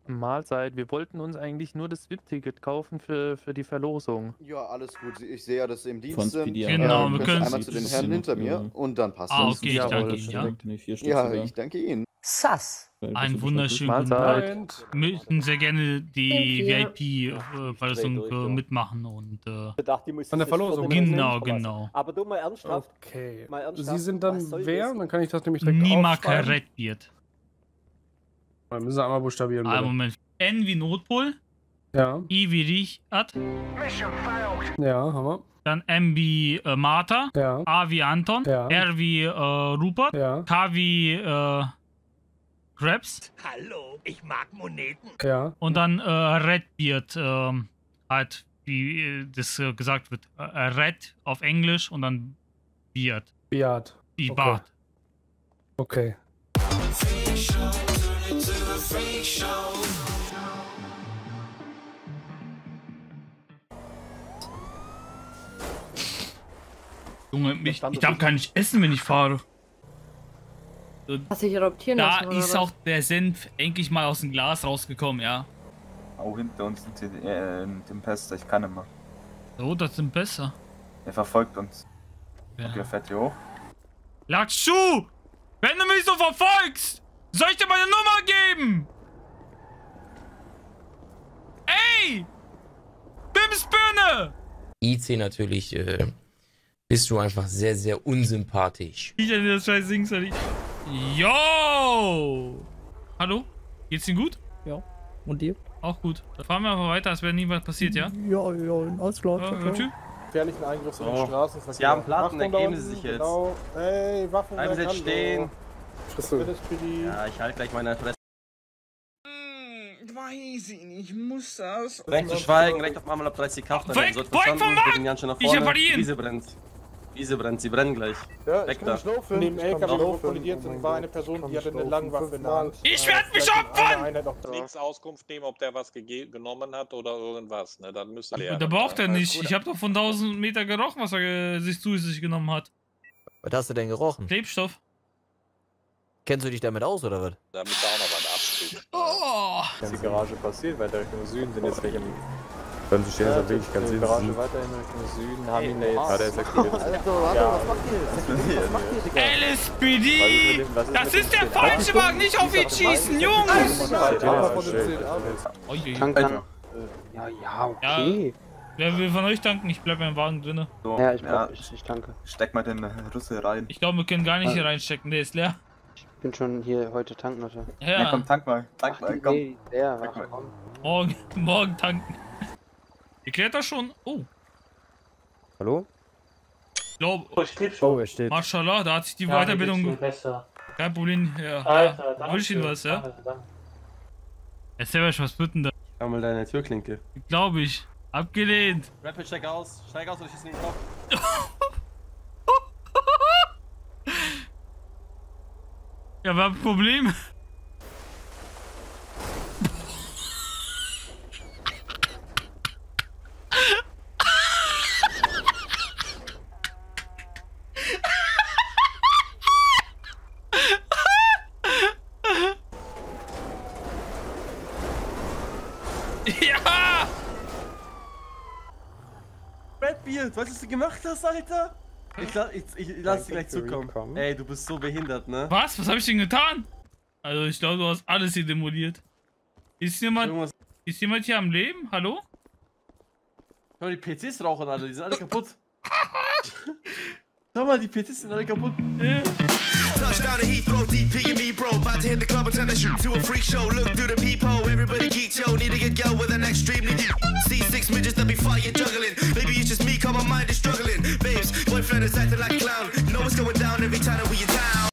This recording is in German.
Mahlzeit. Wir wollten uns eigentlich nur das VIP-Ticket kaufen für die Verlosung. Ja, alles gut. Ich sehe ja, dass Sie im Dienst Von sind. Speedy Genau, wir wir können einmal zu den Herren hinter mir und dann passt Ah, das. okay, ich danke Ihnen, ja. Nee, 4 Stück Ja, sogar. ich danke Ihnen. Sass. Einen wunderschönen guten Mahlzeit. Tag. Wir möchten sehr gerne die Thank VIP-Verlosung mitmachen und Von der Verlosung. genau. Aber du mal ernsthaft. Okay. Mal ernsthaft, Sie sind dann was soll wer? das? Dann kann ich das nämlich direkt Niemand aufschreiben. Redbeard. Dann müssen Sie einmal buchstabieren, bitte. Moment. N wie Nordpol, Ja, I wie Richard, ja, haben wir. dann M wie Martha, Ja, A wie Anton, Ja. R wie Rupert, ja, K wie Krebs Hallo, ich mag Moneten. ja. und dann Redbeard, halt wie das gesagt wird. Red auf Englisch und dann Beard. Beat. Wie Okay. Bart. Okay. Junge, ich darf gar nicht essen, wenn ich fahre. Hast du dich adoptieren Da lassen, oder ist was? auch der Senf endlich mal aus dem Glas rausgekommen, ja. Auch hinter uns sind dem Pester, ich kann immer. So, das sind besser. Er verfolgt uns. Ja. Okay, er fährt hier hoch. Latschu! Wenn du mich so verfolgst, soll ich dir meine Nummer geben? Ey! Bimsbirne! IC natürlich bist du einfach sehr, sehr unsympathisch. Ich hätte das scheiß Ding soll ich. Yo! Hallo? Geht's Ihnen gut? Ja. Und dir? Auch gut. Dann fahren wir einfach weiter, als wäre nie was passiert, ja? Ja, alles klar. Tschüss. Gefährlichen Eingriff in den Straßenverkehr. Sie haben Platten, Achtung, ergeben da Sie sich unten, jetzt. Genau. Ey, Waffen. Bleiben Sie jetzt stehen. Bitte, Speedy. Ja, ich halte gleich meine Fresse. Weiß ich nicht, muss das. Recht zu schweigen, recht auf einmal ab 30 Kraft. Weg vom Markt! Ich reparieren! Wiese brennt. Wiese brennt, sie brennen gleich. Ja, Weg ich da. bin Schnaufen. Neben LKW, wo kollidiert sind, war eine Person, die hatte eine Langwaffe in der Hand. Ich werd mich opfern! Nichts Auskunft nehmen, ob der was genommen hat oder irgendwas. Ne? Dann müsste er. Da braucht er nicht. Ich habe doch von 1000 Meter gerochen, was er sich zu sich genommen hat. Was hast du denn gerochen? Klebstoff. Kennst du dich damit aus, oder was? Damit da auch noch was abspielt. Oh! Das ist die Garage passiert, weiter Richtung Süden sind jetzt welche. Können Sie stehen, so wenig, kann sehen. Die Garage weiterhin Richtung Süden, haben ihn da jetzt gerade erst aktiviert. Alter, was macht ihr? Was macht ihr, Digga? LSPD! Das ist der falsche Wagen, nicht auf ihn schießen, Jungs! Tanken. Ja, okay. Wer will von euch tanken? Ich bleib im Wagen drinne. So, Ja, ich danke. Steck mal den Rüssel rein. Ich glaube, wir können gar nicht hier reinstecken, der ist leer. Ich bin schon hier heute tanken, Leute. Ja, komm, tank mal, komm. Nee, der, ach, komm. Morgen tanken. Ihr klärt das schon? Oh. Hallo? Ich glaube, Oh, er steht. Mashallah, da hat sich die Weiterbildung. Kein Problem, ja. Alter, danke. Wünsch Ihnen was, ja? Erzähl euch, was wird denn da? Schau mal deine Türklinke. Glaube ich. Abgelehnt. Rapid, steig aus oder schieß in den Kopf. Ja, wir haben ein Problem. Ja! Redbeard, weißt du, was du gemacht hast, Alter? Ich lass dir gleich zukommen. Ey, du bist so behindert, ne? Was? Was habe ich denn getan? Also, ich glaube, du hast alles hier demoliert. Ist jemand hier am Leben? Hallo? Schau mal, die PCs rauchen alle, die sind alle kaputt. Schau mal, die PCs sind alle kaputt. Touchdown to Heathrow, DP and me, bro. About to hit the club and turn that shit to a freak show. Look through the peephole, everybody geek, yo. Need to get yo with an extremely deep. See 6 midgets that be fighting, juggling. Maybe it's just me, cause my mind is struggling. Babes, boyfriend is acting like a clown. Know what's going